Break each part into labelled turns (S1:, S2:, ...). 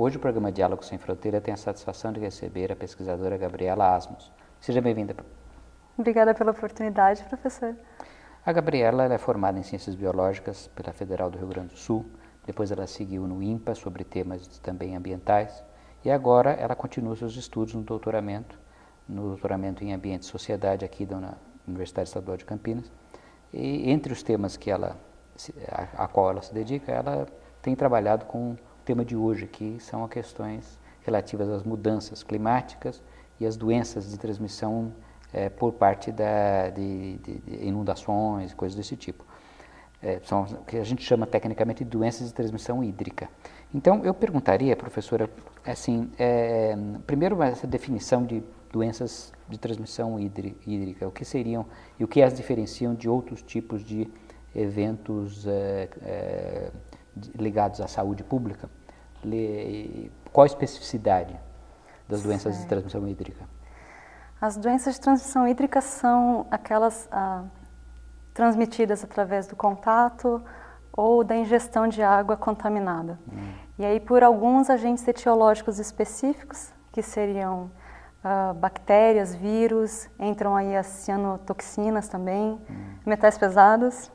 S1: Hoje o programa Diálogo Sem Fronteira tem a satisfação de receber a pesquisadora Gabriela Asmus. Seja bem-vinda.
S2: Obrigada pela oportunidade, professor.
S1: A Gabriela é formada em Ciências Biológicas pela Federal do Rio Grande do Sul, depois ela seguiu no INPA sobre temas também ambientais e agora ela continua seus estudos no doutoramento em Ambiente e Sociedade aqui na Universidade Estadual de Campinas. E entre os temas a qual ela se dedica, ela tem trabalhado com o tema de hoje, que são as questões relativas às mudanças climáticas e às doenças de transmissão por parte de inundações e coisas desse tipo. São o que a gente chama tecnicamente de doenças de transmissão hídrica. Então, eu perguntaria, professora, assim, primeiro essa definição de doenças de transmissão hídrica, o que seriam e o que as diferenciam de outros tipos de eventos ligados à saúde pública? Qual a especificidade das doenças de transmissão hídrica?
S2: As doenças de transmissão hídrica são aquelas transmitidas através do contato ou da ingestão de água contaminada. E aí por alguns agentes etiológicos específicos, que seriam bactérias, vírus, entram aí as cianotoxinas também, metais pesados.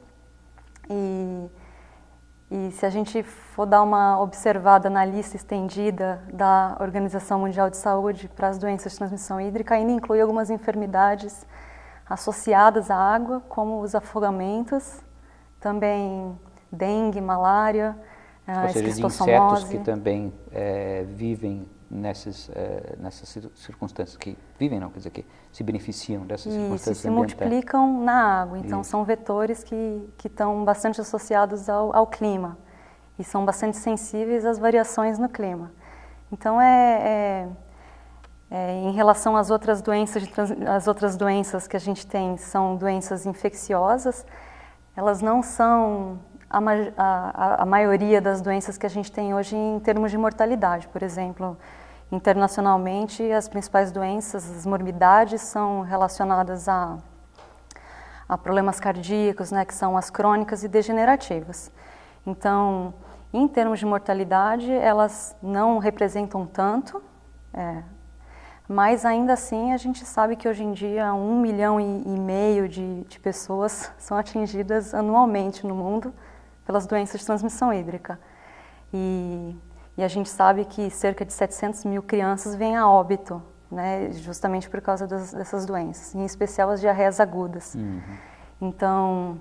S2: E se a gente for dar uma observada na lista estendida da Organização Mundial de Saúde para as doenças de transmissão hídrica, ainda inclui algumas enfermidades associadas à água, como os afogamentos, também dengue, malária,
S1: ou seja, de insetos que também vivem nessas circunstâncias, que se beneficiam dessas circunstâncias
S2: se
S1: ambientais.
S2: multiplicam na água, então são vetores que estão bastante associados ao clima e são bastante sensíveis às variações no clima. Então, em relação às outras doenças que a gente tem, são doenças infecciosas, elas não são a maioria das doenças que a gente tem hoje em termos de mortalidade. Por exemplo, internacionalmente, as principais doenças, as morbidades, são relacionadas a problemas cardíacos, né, que são as crônicas e degenerativas. Então, em termos de mortalidade, elas não representam tanto, mas ainda assim a gente sabe que hoje em dia 1,5 milhão de pessoas são atingidas anualmente no mundo pelas doenças de transmissão hídrica. E a gente sabe que cerca de 700 mil crianças vêm a óbito, né, justamente por causa dessas doenças, em especial as diarreias agudas. Então,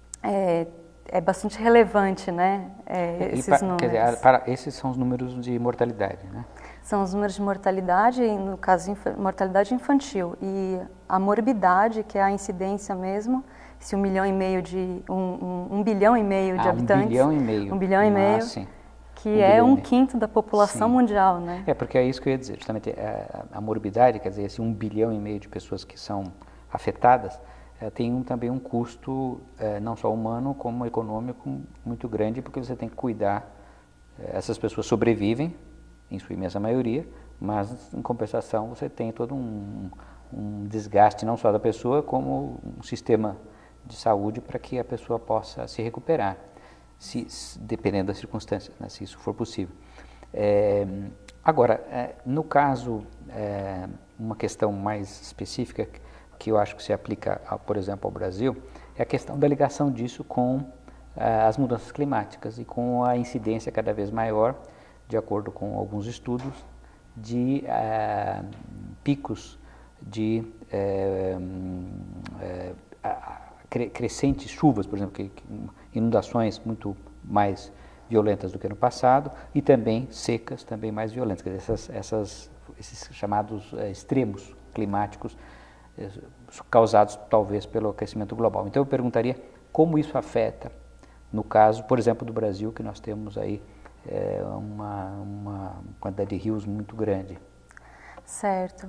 S2: é bastante relevante, né, esses números.
S1: Quer dizer, esses são os números de mortalidade, né?
S2: São os números de mortalidade, no caso, mortalidade infantil. E a morbidade, que é a incidência mesmo, se 1,5 milhão de 1 bilhão e meio de habitantes.
S1: 1,5 bilhão.
S2: 1,5 bilhão.
S1: Sim.
S2: Que é 1/5 da população mundial, né?
S1: Porque é isso que eu ia dizer, justamente a morbidade, quer dizer, esse 1,5 bilhão de pessoas que são afetadas, tem também um custo, não só humano, como econômico, muito grande, porque você tem que cuidar, essas pessoas sobrevivem, em sua imensa maioria, mas em compensação você tem todo um desgaste, não só da pessoa, como um sistema de saúde para que a pessoa possa se recuperar, dependendo das circunstâncias, né, se isso for possível. Agora, no caso, uma questão mais específica que eu acho que se aplica, por exemplo, ao Brasil, é a questão da ligação disso com as mudanças climáticas e com a incidência cada vez maior, de acordo com alguns estudos, de picos de crescentes chuvas, por exemplo, inundações muito mais violentas do que no passado, e também secas, também mais violentas, quer dizer, esses chamados extremos climáticos causados talvez pelo aquecimento global. Então eu perguntaria como isso afeta, no caso, por exemplo, do Brasil, que nós temos aí uma quantidade de rios muito grande.
S2: Certo.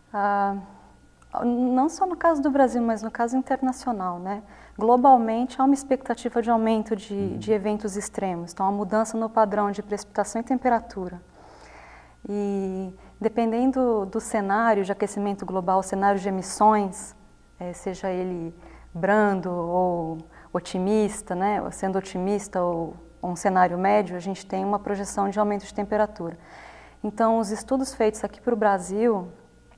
S2: Não só no caso do Brasil, mas no caso internacional, né? Globalmente há uma expectativa de aumento de eventos extremos, então há mudança no padrão de precipitação e temperatura. E dependendo do cenário de aquecimento global, cenário de emissões, seja ele brando ou otimista, né? Sendo otimista ou um cenário médio, a gente tem uma projeção de aumento de temperatura. Então, os estudos feitos aqui para o Brasil,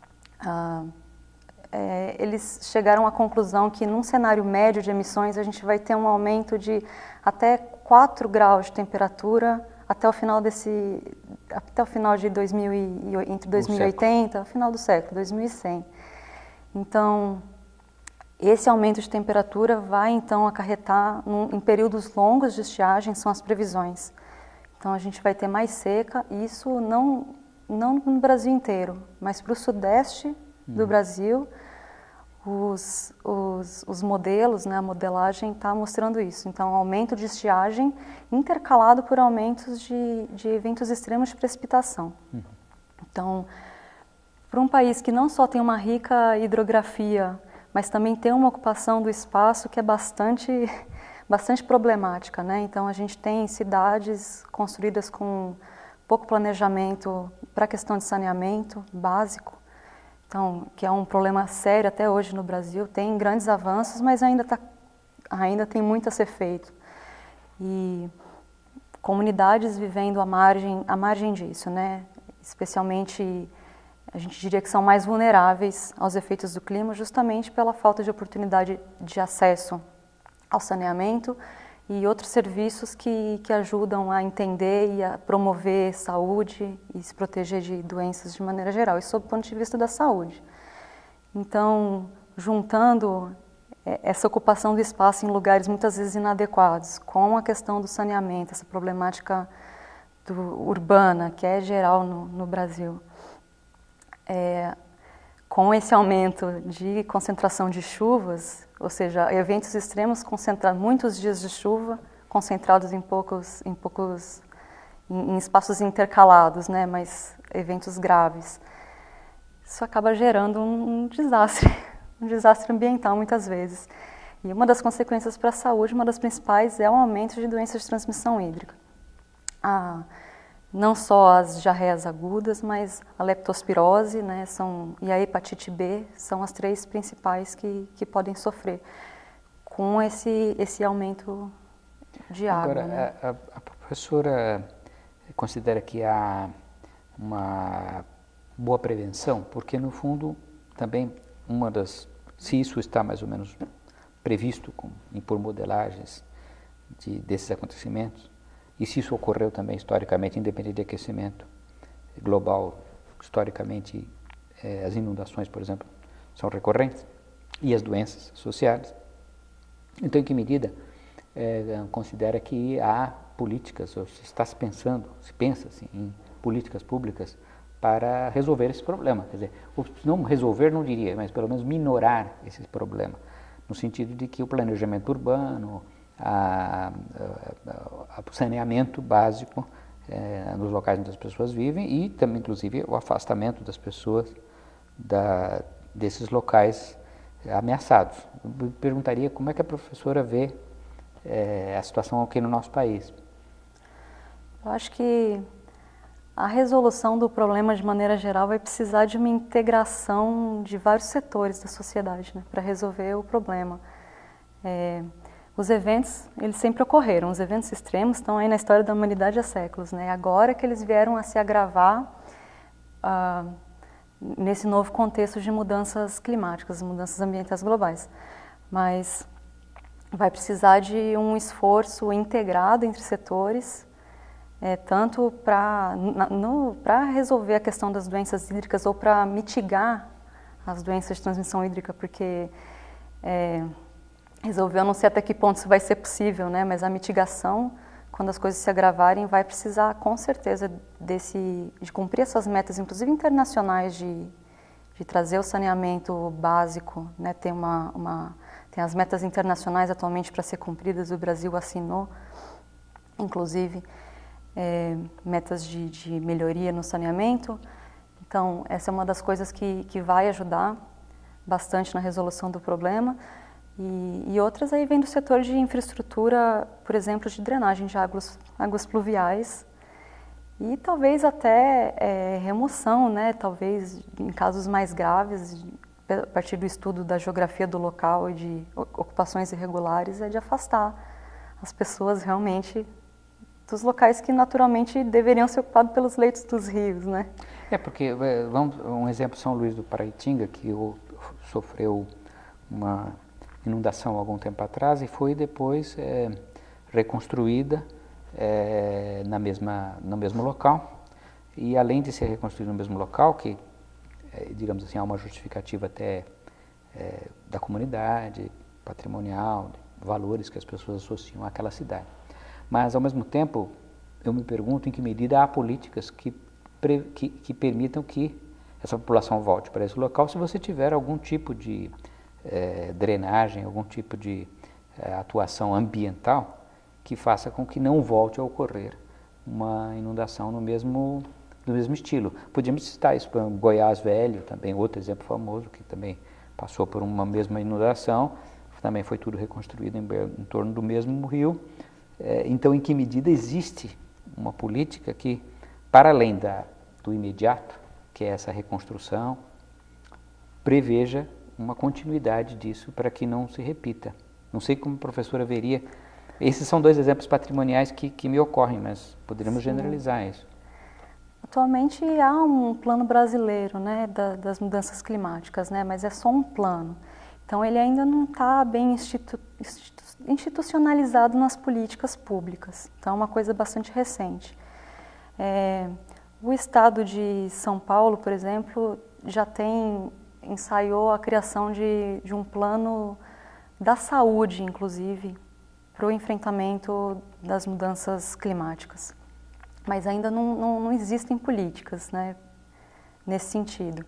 S2: eles chegaram à conclusão que num cenário médio de emissões a gente vai ter um aumento de até 4 graus de temperatura até o final de entre 2080, final do século, 2100. Então, esse aumento de temperatura vai então acarretar em períodos longos de estiagem, são as previsões. Então, a gente vai ter mais seca, e isso não no Brasil inteiro, mas para o sudeste do Brasil, os modelos, né, a modelagem está mostrando isso. Então, aumento de estiagem intercalado por aumentos de eventos extremos de precipitação. Então, para um país que não só tem uma rica hidrografia, mas também tem uma ocupação do espaço que é bastante problemática, né? Então, a gente tem cidades construídas com pouco planejamento para a questão de saneamento básico, então, que é um problema sério até hoje no Brasil. Tem grandes avanços, mas ainda tem muito a ser feito. E comunidades vivendo à margem disso, né? Especialmente, a gente diria que são mais vulneráveis aos efeitos do clima, justamente pela falta de oportunidade de acesso ao saneamento e outros serviços que ajudam a entender e a promover saúde e se proteger de doenças de maneira geral, isso sob o ponto de vista da saúde. Então, juntando essa ocupação do espaço em lugares muitas vezes inadequados, com a questão do saneamento, essa problemática urbana, que é geral no Brasil, com esse aumento de concentração de chuvas, ou seja, eventos extremos muitos dias de chuva concentrados em espaços intercalados, né, mas eventos graves. Isso acaba gerando um desastre ambiental muitas vezes. E uma das consequências para a saúde, uma das principais, é o aumento de doenças de transmissão hídrica. Não só as diarreias agudas, mas a leptospirose, né, e a hepatite B são as 3 principais que podem sofrer com esse aumento de água.
S1: Agora,
S2: né?
S1: a professora considera que há uma boa prevenção, porque no fundo também se isso está mais ou menos previsto por modelagens desses acontecimentos, e se isso ocorreu também historicamente, independente de aquecimento global, historicamente as inundações, por exemplo, são recorrentes, e as doenças associadas. Então, em que medida considera que há políticas, ou se pensa assim, em políticas públicas para resolver esse problema? Quer dizer, não resolver, não diria, mas pelo menos minorar esse problema, no sentido de que o planejamento urbano, o saneamento básico nos locais onde as pessoas vivem e também, inclusive, o afastamento das pessoas desses locais ameaçados. Eu perguntaria como é que a professora vê a situação aqui no nosso país.
S2: Eu acho que a resolução do problema, de maneira geral, vai precisar de uma integração de vários setores da sociedade, né, para resolver o problema. Os eventos, eles sempre ocorreram, os eventos extremos estão aí na história da humanidade há séculos, né? Agora que eles vieram a se agravar nesse novo contexto de mudanças climáticas, mudanças ambientais globais. Mas vai precisar de um esforço integrado entre setores, tanto para resolver a questão das doenças hídricas ou para mitigar as doenças de transmissão hídrica, porque resolver, eu não sei até que ponto isso vai ser possível, né? Mas a mitigação, quando as coisas se agravarem, vai precisar com certeza de cumprir essas metas, inclusive internacionais, de trazer o saneamento básico, né? Tem as metas internacionais atualmente para ser cumpridas, o Brasil assinou, inclusive, metas de melhoria no saneamento. Então, essa é uma das coisas que vai ajudar bastante na resolução do problema. E outras aí vem do setor de infraestrutura, por exemplo, de drenagem de águas pluviais e talvez até remoção, né? Talvez em casos mais graves, a partir do estudo da geografia do local e de ocupações irregulares, de afastar as pessoas realmente dos locais que naturalmente deveriam ser ocupados pelos leitos dos rios, né?
S1: Porque, um exemplo, São Luís do Paraitinga, que sofreu uma inundação há algum tempo atrás e foi depois reconstruída no mesmo local. E além de ser reconstruída no mesmo local, que, digamos assim, há uma justificativa até da comunidade, patrimonial, valores que as pessoas associam àquela cidade. Mas, ao mesmo tempo, eu me pergunto em que medida há políticas que permitam que essa população volte para esse local se você tiver algum tipo de drenagem, algum tipo de atuação ambiental que faça com que não volte a ocorrer uma inundação no mesmo estilo. Podíamos citar isso para Goiás Velho, também outro exemplo famoso, que também passou por uma mesma inundação, também foi tudo reconstruído em torno do mesmo rio. Então, em que medida existe uma política que, para além do imediato, que é essa reconstrução, preveja uma continuidade disso para que não se repita? Não sei como a professora veria. Esses são dois exemplos patrimoniais que me ocorrem, mas poderíamos generalizar isso.
S2: Atualmente há um plano brasileiro, né, das mudanças climáticas, né, mas é só um plano. Então ele ainda não está bem institucionalizado nas políticas públicas. Então é uma coisa bastante recente. O estado de São Paulo, por exemplo, já ensaiou a criação de um plano da saúde, inclusive, para o enfrentamento das mudanças climáticas. Mas ainda não existem políticas, né, nesse sentido.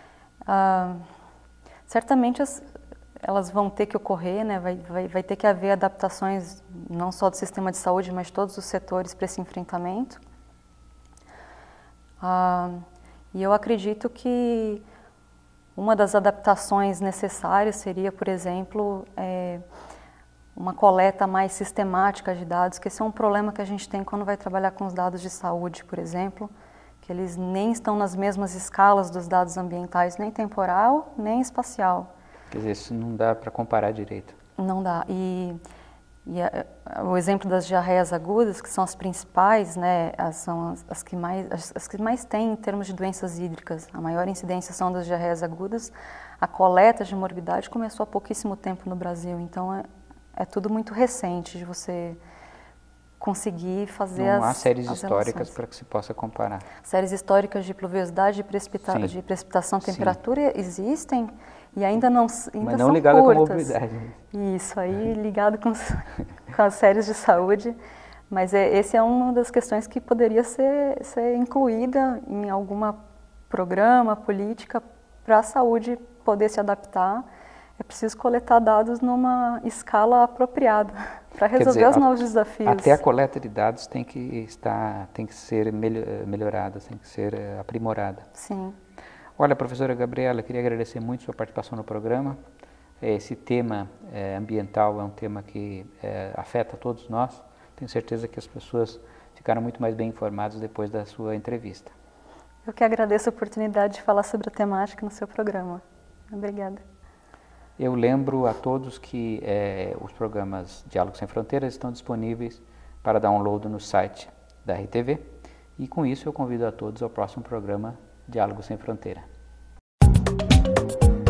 S2: Certamente elas vão ter que ocorrer, né, vai ter que haver adaptações não só do sistema de saúde, mas de todos os setores para esse enfrentamento. E eu acredito que uma das adaptações necessárias seria, por exemplo, uma coleta mais sistemática de dados, que esse é um problema que a gente tem quando vai trabalhar com os dados de saúde, por exemplo, que eles nem estão nas mesmas escalas dos dados ambientais, nem temporal, nem espacial.
S1: Quer dizer, isso não dá para comparar direito.
S2: Não dá. O exemplo das diarreias agudas, que são as principais, né, são as que mais têm em termos de doenças hídricas. A maior incidência são das diarreias agudas. A coleta de morbidade começou há pouquíssimo tempo no Brasil, então é tudo muito recente de você conseguir fazer
S1: Não há séries históricas para que se possa comparar.
S2: Séries históricas de pluviosidade, de precipitação, temperatura existem e ainda mas não
S1: são ligadas com a morbidade.
S2: Isso, aí ligado com as séries de saúde. Mas essa é uma das questões que poderia ser incluída em algum programa, política, para a saúde poder se adaptar. É preciso coletar dados numa escala apropriada para resolver os novos desafios.
S1: Até a coleta de dados tem que ser melhorada, tem que ser aprimorada.
S2: Sim.
S1: Olha, professora Gabriela, queria agradecer muito a sua participação no programa. Esse tema ambiental é um tema que afeta todos nós. Tenho certeza que as pessoas ficaram muito mais bem informadas depois da sua entrevista.
S2: Eu que agradeço a oportunidade de falar sobre a temática no seu programa. Obrigada.
S1: Eu lembro a todos que os programas Diálogos Sem Fronteiras estão disponíveis para download no site da RTV e com isso eu convido a todos ao próximo programa Diálogos Sem Fronteira.